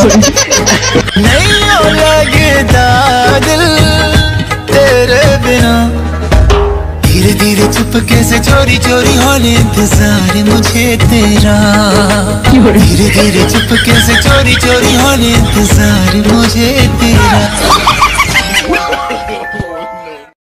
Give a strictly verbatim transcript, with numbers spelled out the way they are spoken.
नहीं हो लगता दिल तेरे बिना, धीरे धीरे चुपके से चोरी चोरी होने इंतजार मुझे तेरा, धीरे धीरे चुपके से चोरी चोरी होने इंतजार मुझे तेरा।